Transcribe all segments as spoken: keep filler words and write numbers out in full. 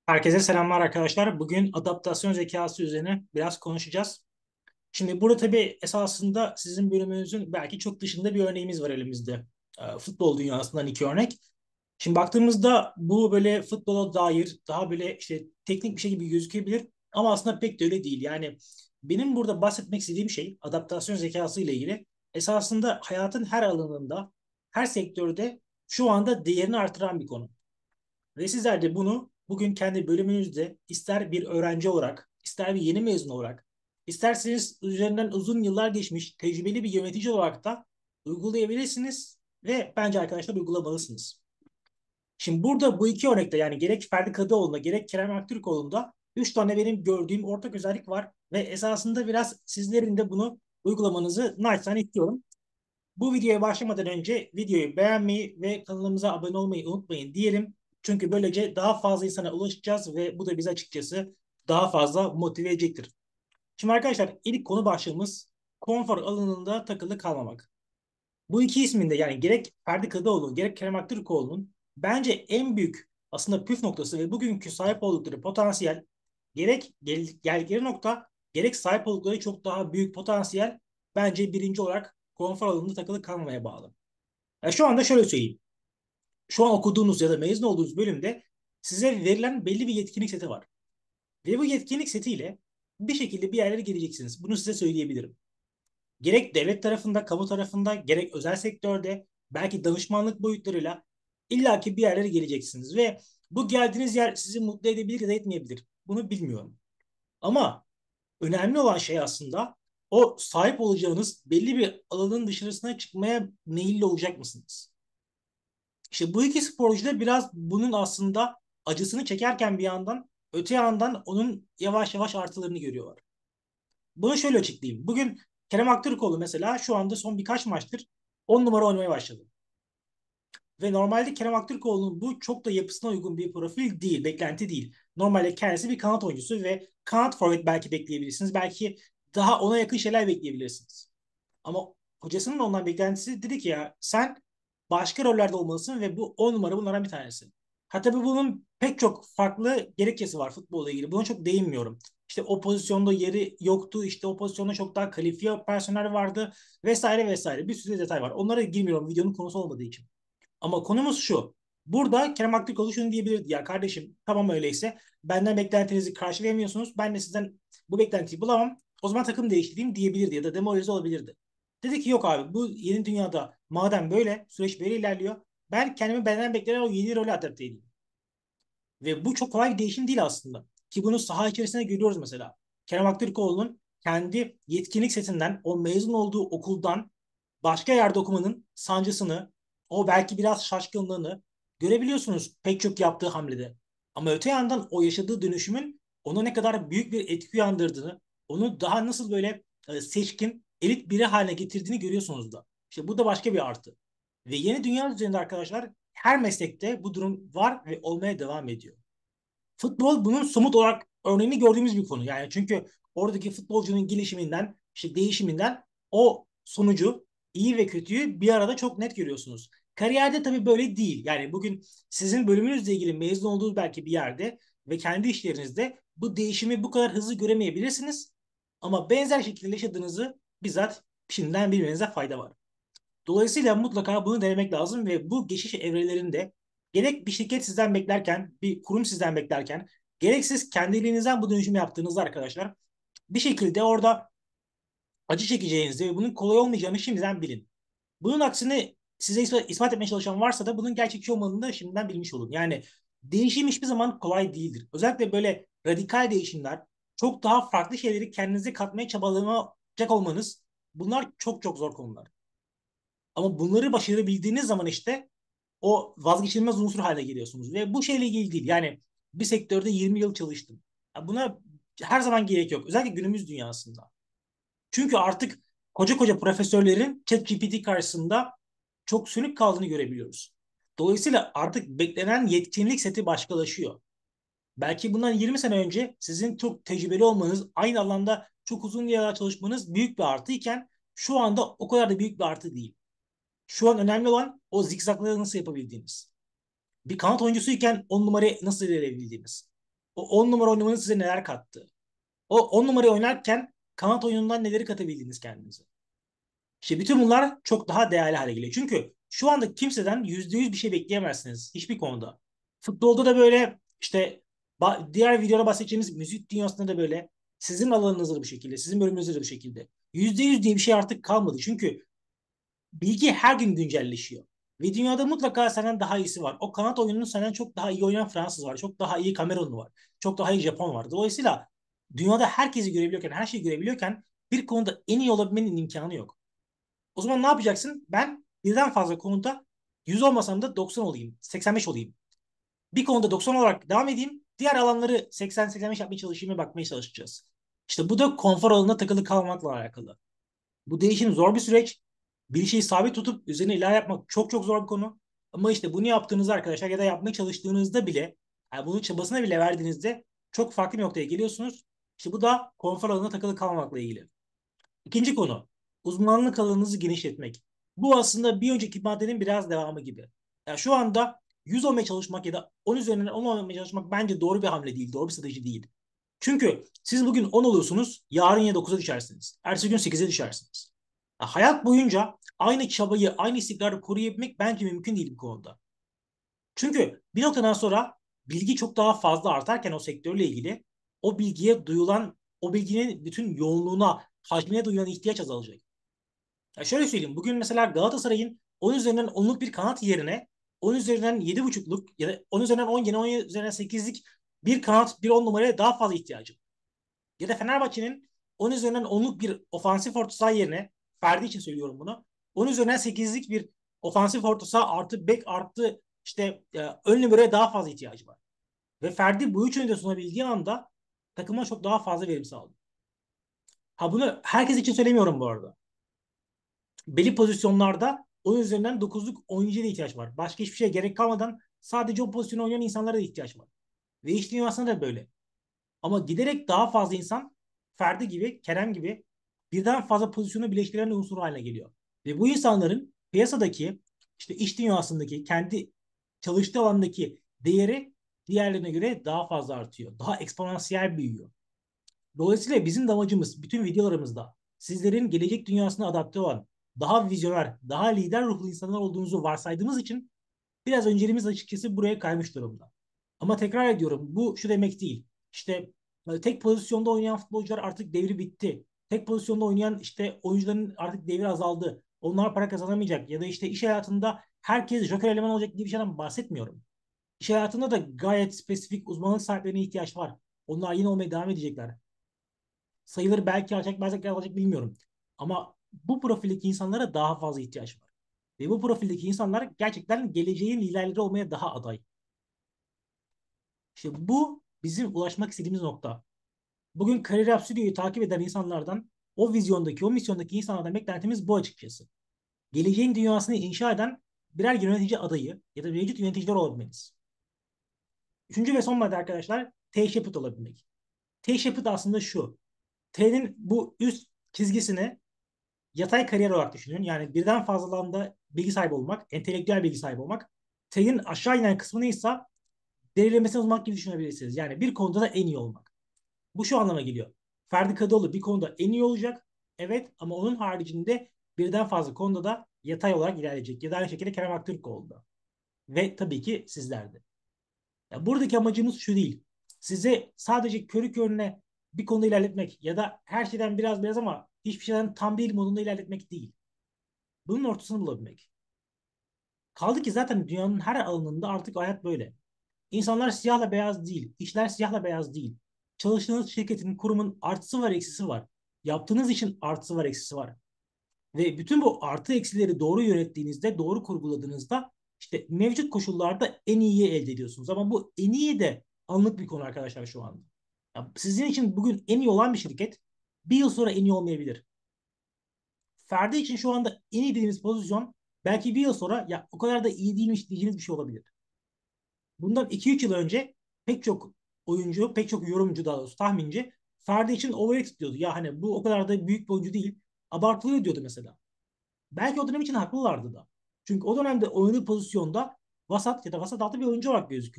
Herkese selamlar arkadaşlar. Bugün adaptasyon zekası üzerine biraz konuşacağız. Şimdi burada tabii esasında sizin bölümünüzün belki çok dışında bir örneğimiz var elimizde. Ee, Futbol dünyasından iki örnek. Şimdi baktığımızda bu böyle futbola dair daha böyle işte teknik bir şey gibi gözükebilir ama aslında pek de öyle değil. Yani benim burada bahsetmek istediğim şey adaptasyon zekası ile ilgili esasında hayatın her alanında, her sektörde şu anda değerini artıran bir konu. Ve sizler de bunu bugün kendi bölümünüzde ister bir öğrenci olarak, ister bir yeni mezun olarak, isterseniz üzerinden uzun yıllar geçmiş tecrübeli bir yönetici olarak da uygulayabilirsiniz ve bence arkadaşlar uygulamalısınız. Şimdi burada bu iki örnekte yani gerek Ferdi Kadıoğlu'nda gerek Kerem Aktürkoğlu'nda üç tane benim gördüğüm ortak özellik var ve esasında biraz sizlerin de bunu uygulamanızı naçizane istiyorum. Bu videoya başlamadan önce videoyu beğenmeyi ve kanalımıza abone olmayı unutmayın diyelim. Çünkü böylece daha fazla insana ulaşacağız ve bu da bizi açıkçası daha fazla motive edecektir. Şimdi arkadaşlar ilk konu başlığımız konfor alanında takılı kalmamak. Bu iki isminde yani gerek Ferdi Kadıoğlu gerek Kerem Aktürkoğlu'nun bence en büyük aslında püf noktası ve bugünkü sahip oldukları potansiyel gerek gel, gelgeri nokta gerek sahip oldukları çok daha büyük potansiyel bence birinci olarak konfor alanında takılı kalmamaya bağlı. Yani şu anda şöyle söyleyeyim. Şu an okuduğunuz ya da mezun olduğunuz bölümde size verilen belli bir yetkinlik seti var. Ve bu yetkinlik setiyle bir şekilde bir yerlere geleceksiniz. Bunu size söyleyebilirim. Gerek devlet tarafında, kamu tarafında, gerek özel sektörde, belki danışmanlık boyutlarıyla illaki bir yerlere geleceksiniz. Ve bu geldiğiniz yer sizi mutlu edebilir ya da etmeyebilir. Bunu bilmiyorum. Ama önemli olan şey aslında o sahip olacağınız belli bir alanın dışarısına çıkmaya meyilli olacak mısınız? İşte bu iki sporcu da biraz bunun aslında acısını çekerken bir yandan öte yandan onun yavaş yavaş artılarını görüyorlar. Bunu şöyle açıklayayım. Bugün Kerem Aktürkoğlu mesela şu anda son birkaç maçtır on numara oynamaya başladı. Ve normalde Kerem Aktürkoğlu'nun bu çok da yapısına uygun bir profil değil, beklenti değil. Normalde kendisi bir kanat oyuncusu ve kanat forvet belki bekleyebilirsiniz. Belki daha ona yakın şeyler bekleyebilirsiniz. Ama hocasının ondan beklentisi dedi ki ya sen başka rollerde olmalısın ve bu on numara bunlardan bir tanesi. Hatta bunun pek çok farklı gerekçesi var futbolla ilgili. Buna çok değinmiyorum. İşte o pozisyonda yeri yoktu. İşte o pozisyonda çok daha kalifiye personel vardı vesaire vesaire. Bir sürü detay var. Onlara girmiyorum videonun konusu olmadığı için. Ama konumuz şu. Burada Kerem Aktürkoğlu şunu diyebilirdi. Ya kardeşim tamam öyleyse benden beklentinizi karşılayamıyorsunuz. Ben de sizden bu beklentiyi bulamam. O zaman takım değiştireyim diyebilirdi ya da demoralize olabilirdi. Dedi ki yok abi bu yeni dünyada madem böyle süreç böyle ilerliyor. Ben kendimi benden beklenen o yeni role adapte edeyim. Ve bu çok kolay bir değişim değil aslında. Ki bunu saha içerisinde görüyoruz mesela. Kerem Aktürkoğlu'nun kendi yetkinlik setinden, o mezun olduğu okuldan başka yerde okumanın sancısını, o belki biraz şaşkınlığını görebiliyorsunuz pek çok yaptığı hamlede. Ama öte yandan o yaşadığı dönüşümün ona ne kadar büyük bir etki uyandırdığını, onu daha nasıl böyle e, seçkin, elit biri haline getirdiğini görüyorsunuz da. İşte bu da başka bir artı. Ve yeni dünya üzerinde arkadaşlar her meslekte bu durum var ve olmaya devam ediyor. Futbol bunun somut olarak örneğini gördüğümüz bir konu. Yani çünkü oradaki futbolcunun gelişiminden, işte değişiminden o sonucu iyi ve kötüyü bir arada çok net görüyorsunuz. Kariyerde tabii böyle değil. Yani bugün sizin bölümünüzle ilgili mezun olduğunuz belki bir yerde ve kendi işlerinizde bu değişimi bu kadar hızlı göremeyebilirsiniz. Ama benzer şekilde yaşadığınızı bizzat şimdiden bilmenize fayda var. Dolayısıyla mutlaka bunu denemek lazım ve bu geçiş evrelerinde gerek bir şirket sizden beklerken, bir kurum sizden beklerken, gerek siz kendiliğinizden bu dönüşümü yaptığınızda arkadaşlar bir şekilde orada acı çekeceğinizi ve bunun kolay olmayacağını şimdiden bilin. Bunun aksine size ispat, ispat etmeye çalışan varsa da bunun gerçekçi olmadığını da şimdiden bilmiş olun. Yani değişim hiçbir zaman kolay değildir. Özellikle böyle radikal değişimler, çok daha farklı şeyleri kendinize katmaya çabalayacak olmanız bunlar çok çok zor konular. Ama bunları başarabildiğiniz zaman işte o vazgeçilmez unsur haline geliyorsunuz. Ve bu şeyle ilgili değil. Yani bir sektörde yirmi yıl çalıştım. Ya buna her zaman gerek yok. Özellikle günümüz dünyasında. Çünkü artık koca koca profesörlerin ChatGPT karşısında çok sönük kaldığını görebiliyoruz. Dolayısıyla artık beklenen yetkinlik seti başkalaşıyor. Belki bundan yirmi sene önce sizin çok tecrübeli olmanız, aynı alanda çok uzun yıllar çalışmanız büyük bir artı iken şu anda o kadar da büyük bir artı değil. Şu an önemli olan o zikzakları nasıl yapabildiğiniz. Bir kanat oyuncusuyken on numarayı nasıl verebildiğiniz. O on numara oynamanın size neler kattı? O on numarayı oynarken kanat oyunundan neleri katabildiniz kendinize? İşte bütün bunlar çok daha değerli hale geliyor. Çünkü şu anda kimseden yüzde yüz bir şey bekleyemezsiniz hiçbir konuda. Futbolda da böyle, işte diğer videoda bahsedeceğimiz müzik dünyasında da böyle, sizin alanınızda da bu şekilde, sizin bölümünüzde de bu şekilde. Yüzde yüz diye bir şey artık kalmadı. Çünkü bilgi her gün güncelleşiyor. Ve dünyada mutlaka senden daha iyisi var. O kanat oyununu senden çok daha iyi oynayan Fransız var. Çok daha iyi Kamerunlu var. Çok daha iyi Japon var. Dolayısıyla dünyada herkesi görebiliyorken, her şeyi görebiliyorken bir konuda en iyi olabilmenin imkanı yok. O zaman ne yapacaksın? Ben birden fazla konuda yüz olmasam da doksan olayım, seksen beş olayım. Bir konuda doksan olarak devam edeyim. Diğer alanları seksen seksen beş yapmaya çalışayım ve bakmaya çalışacağız. İşte bu da konfor alanına takılı kalmakla alakalı. Bu değişim zor bir süreç. Bir şeyi sabit tutup üzerine ilah yapmak çok çok zor bir konu. Ama işte bunu yaptığınızda arkadaşlar, ya da yapmaya çalıştığınızda bile, yani bunun çabasına bile verdiğinizde çok farklı bir noktaya geliyorsunuz. İşte bu da konfor alanına takılı kalmakla ilgili. İkinci konu, uzmanlık alanınızı genişletmek. Bu aslında bir önceki maddenin biraz devamı gibi. Yani şu anda yüz olmaya çalışmak ya da on üzerinden on olmaya çalışmak bence doğru bir hamle değil, doğru bir strateji değil. Çünkü siz bugün on oluyorsunuz, yarın ya dokuza düşersiniz. Ertesi gün sekize düşersiniz. Ya hayat boyunca aynı çabayı, aynı istikrarı koruyabilmek bence mümkün değil bu konuda. Çünkü bir noktadan sonra bilgi çok daha fazla artarken o sektörle ilgili, o bilgiye duyulan, o bilginin bütün yoğunluğuna, hacmine duyulan ihtiyaç azalacak. Ya şöyle söyleyeyim. Bugün mesela Galatasaray'ın on üzerinden onluk bir kanat yerine on üzerinden yedi buçukluk ya da on üzerinden on, yine on üzerinden sekizlik bir kanat, bir on numaraya daha fazla ihtiyacı. Ya da Fenerbahçe'nin on üzerinden onluk bir ofansif orta saha yerine, Ferdi için söylüyorum bunu, on üzerinden sekizlik bir ofansif orta saha artı bek artı işte e, ön numaraya daha fazla ihtiyacı var. Ve Ferdi bu üçünü de sunabildiği anda takıma çok daha fazla verim sağlıyor. Ha, bunu herkes için söylemiyorum bu arada. Belli pozisyonlarda on üzerinden dokuzluk oyuncuya da ihtiyaç var. Başka hiçbir şeye gerek kalmadan sadece o pozisyonu oynayan insanlara da ihtiyaç var. Ve iş dünyasında da böyle. Ama giderek daha fazla insan Ferdi gibi, Kerem gibi birden fazla pozisyonu birleştiren unsur haline geliyor. Ve bu insanların piyasadaki, işte iş dünyasındaki, kendi çalıştığı alandaki değeri diğerlerine göre daha fazla artıyor. Daha eksponansiyel büyüyor. Dolayısıyla bizim de amacımız bütün videolarımızda sizlerin gelecek dünyasına adapte olan, daha vizyoner, daha lider ruhlu insanlar olduğunuzu varsaydığımız için biraz önceliğimiz açıkçası buraya kaymış durumda. Ama tekrar ediyorum, bu şu demek değil. İşte e, tek pozisyonda oynayan futbolcular artık devri bitti. Tek pozisyonda oynayan işte oyuncuların artık devri azaldı. Onlar para kazanamayacak ya da işte iş hayatında herkes joker eleman olacak diye bir şeyden bahsetmiyorum. İş hayatında da gayet spesifik uzmanlık sahiplerine ihtiyaç var. Onlar yine olmaya devam edecekler. Sayıları belki artacak, belki artacak bilmiyorum. Ama bu profildeki insanlara daha fazla ihtiyaç var. Ve bu profildeki insanlar gerçekten geleceğin liderleri olmaya daha aday. İşte bu bizim ulaşmak istediğimiz nokta. Bugün Kariyer Yap Stüdyo'yu takip eden insanlardan, o vizyondaki, o misyondaki insanlardan beklentimiz bu açıkçası. Geleceğin dünyasını inşa eden birer yönetici adayı ya da mevcut yöneticiler olabilmeniz. Üçüncü ve son madde arkadaşlar, T-Shaped olabilmek. T-Shaped aslında şu. T'nin bu üst çizgisini yatay kariyer olarak düşünün. Yani birden fazla alanda bilgi sahibi olmak, entelektüel bilgi sahibi olmak. T'nin aşağı inen kısmını ise derinlemesine uzmanlık gibi düşünebilirsiniz. Yani bir konuda da en iyi olmak. Bu şu anlama geliyor. Ferdi Kadıoğlu bir konuda en iyi olacak. Evet, ama onun haricinde birden fazla konuda da yatay olarak ilerleyecek. Ya da aynı şekilde Kerem Aktürkoğlu da. Ve tabii ki sizlerde. Ya buradaki amacımız şu değil. Size sadece körü körüne bir konuda ilerletmek ya da her şeyden biraz biraz ama hiçbir şeyden tam değil modunda ilerletmek değil. Bunun ortasını bulabilmek. Kaldı ki zaten dünyanın her alanında artık hayat böyle. İnsanlar siyahla beyaz değil. İşler siyahla beyaz değil. Çalıştığınız şirketin, kurumun artısı var, eksisi var. Yaptığınız için artısı var, eksisi var. Ve bütün bu artı eksileri doğru yönettiğinizde, doğru kurguladığınızda işte mevcut koşullarda en iyiyi elde ediyorsunuz. Ama bu en iyi de anlık bir konu arkadaşlar şu anda. Ya sizin için bugün en iyi olan bir şirket bir yıl sonra en iyi olmayabilir. Ferdi için şu anda en iyi dediğimiz pozisyon belki bir yıl sonra ya o kadar da iyi değilmiş diyeceğiniz bir şey olabilir. Bundan iki üç yıl önce pek çok oyuncu, pek çok yorumcu, daha doğrusu tahminci Ferdi için overrated diyordu. Ya hani bu o kadar da büyük bir oyuncu değil. Abartılıyor diyordu mesela. Belki o dönem için haklılardı da. Çünkü o dönemde oynadığı pozisyonda vasat ya da vasat altı bir oyuncu olarak gözüküyordu.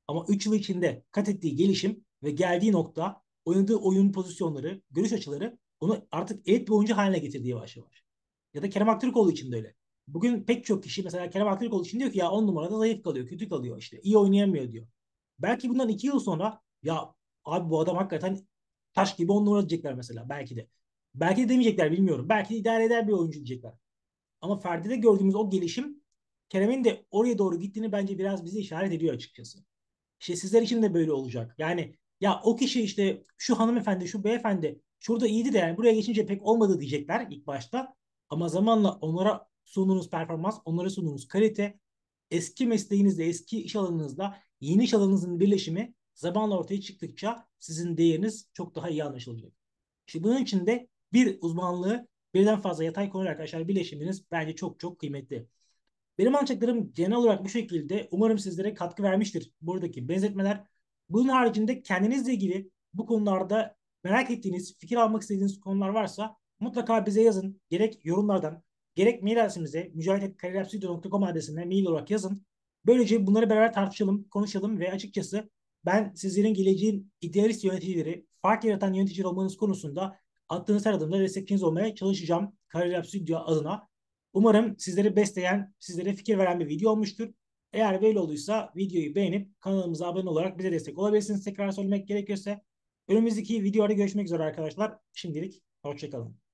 Ama üç yıl içinde kat ettiği gelişim ve geldiği nokta, oynadığı oyun pozisyonları, görüş açıları onu artık elit bir oyuncu haline getirdi yavaş yavaş. Ya da Kerem Aktürkoğlu için de öyle. Bugün pek çok kişi mesela Kerem Aktürkoğlu için diyor ki ya on numarada zayıf kalıyor, kötü kalıyor işte, iyi oynayamıyor diyor. Belki bundan iki yıl sonra ya abi bu adam hakikaten taş gibi on numara diyecekler mesela belki de. Belki de demeyecekler bilmiyorum. Belki de idare eder bir oyuncu diyecekler. Ama Ferdi'de gördüğümüz o gelişim Kerem'in de oraya doğru gittiğini bence biraz bize işaret ediyor açıkçası. İşte sizler için de böyle olacak. Yani ya o kişi işte şu hanımefendi, şu beyefendi şurada iyiydi de yani buraya geçince pek olmadı diyecekler ilk başta. Ama zamanla onlara sunduğunuz performans, onlara sunduğunuz kalite, eski mesleğinizle, eski iş alanınızla yeni iş alanınızın birleşimi zamanla ortaya çıktıkça sizin değeriniz çok daha iyi anlaşılacak. İşte bunun için de bir uzmanlığı birden fazla yatay konu arkadaşlar birleşiminiz bence çok çok kıymetli. Benim anlatacaklarım genel olarak bu şekilde. Umarım sizlere katkı vermiştir buradaki benzetmeler. Bunun haricinde kendinizle ilgili bu konularda merak ettiğiniz, fikir almak istediğiniz konular varsa mutlaka bize yazın. Gerek yorumlardan, gerek mail adresimize mücahit et kariyer stüdyo nokta com adresine mail olarak yazın. Böylece bunları beraber tartışalım, konuşalım ve açıkçası ben sizlerin geleceğin idealist yöneticileri, fark yaratan yöneticiler olmanız konusunda attığınız her adımda destekçiniz olmaya çalışacağım. Kariyer Stüdyo adına. Umarım sizleri besleyen, sizlere fikir veren bir video olmuştur. Eğer böyle olduysa videoyu beğenip kanalımıza abone olarak bize destek olabilirsiniz. Tekrar söylemek gerekirse önümüzdeki videoda görüşmek üzere arkadaşlar. Şimdilik hoşçakalın.